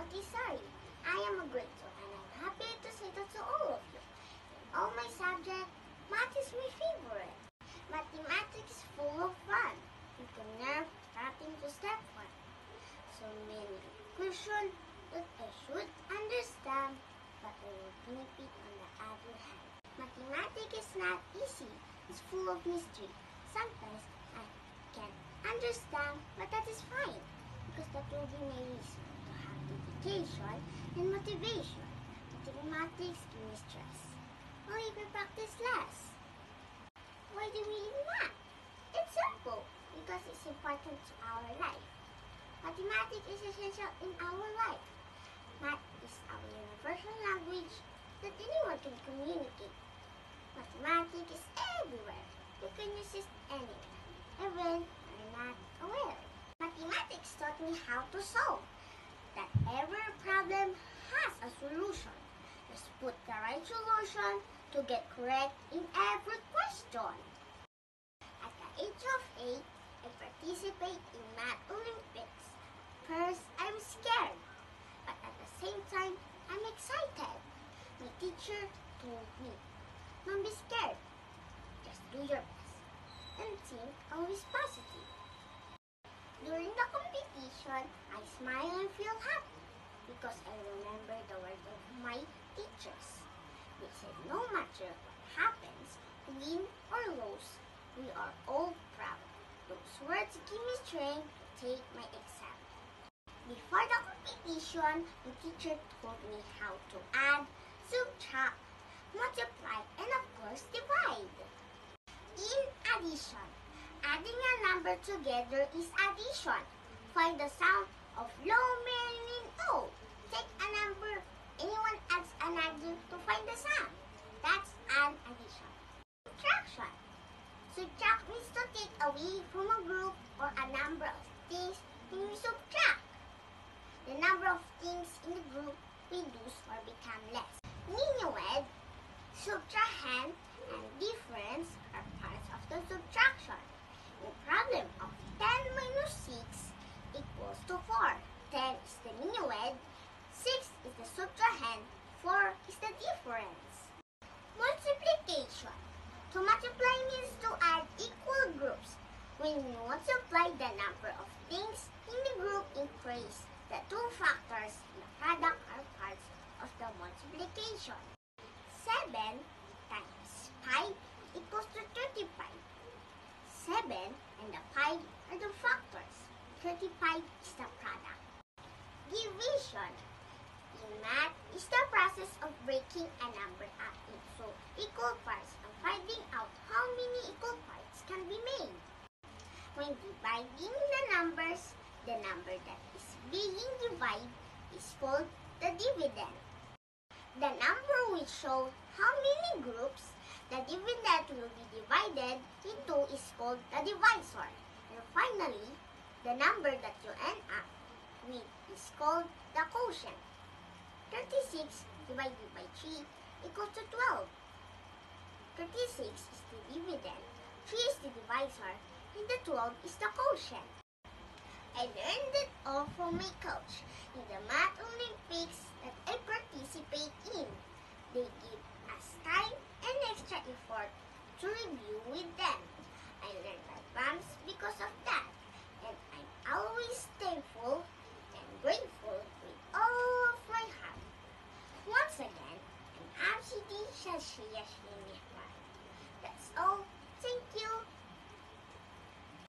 Montessori. I am a grade 2 and I'm happy to say that to all of you. In all my subjects, math is my favorite. Mathematics is full of fun. You can learn starting to step 1. So many questions that I should understand, but I will nip it on the other hand. Mathematics is not easy. It's full of mystery. Sometimes I can't understand, but that is fine, because that will be my reason to have dedication and motivation. Mathematics give me stress. Only if we practice less. Why do we need math? It's simple, because it's important to our life. Mathematics is essential in our life. Math is our universal language that anyone can communicate. Mathematics is everywhere. You can use it anywhere, even when you're not aware. Mathematics taught me how to solve. That every problem has a solution. Just put the right solution to get correct in every question. At the age of 8, I participate in Math Olympics. First, I'm scared, but at the same time, I'm excited. My teacher told me, "Don't be scared. Just do your best and think always positive." During the competition, I smile and feel happy because I remember the words of my teachers. They said no matter what happens, win or lose, we are all proud. Those words give me strength to take my exam. Before the competition, the teacher told me how to add, subtract, multiply, and of course divide. In addition, adding a number together is addition. Find the sound of low, middle, O. Take a number, anyone adds another to find the sum. That's an addition. Subtraction. Subtract means to take away from a group or a number of things when we subtract. The number of things in the group reduce or become less. Minuend, subtrahend, and difference are parts of the subtraction. The problem of 10 minus 6 equals to 4. 10 is the minuend, 6 is the subtrahend, 4 is the difference. Multiplication. To multiply means to add equal groups. When you multiply the number of things in the group increase, the two factors in the product are parts of the multiplication. 7 times 5 equals to 35. 7 and the 5 are the factors. 35 is the product. Division. In math is the process of breaking a number up into equal parts and finding out how many equal parts can be made. When dividing the numbers, the number that is being divided is called the dividend. The number which shows how many groups the dividend will be divided into is called the divisor. And finally, the number that you end up with is called the quotient. 36 divided by 3 equals to 12. 36 is the dividend, 3 is the divisor, and the 12 is the quotient. I learned it all from my coach in the Math Olympics that I participate in. They give us time and extra effort to review with them. I learned advance because of that, and I'm always thankful and grateful with all of my heart. Once again, I'm Absidi Shashiyashini. That's all. Thank you.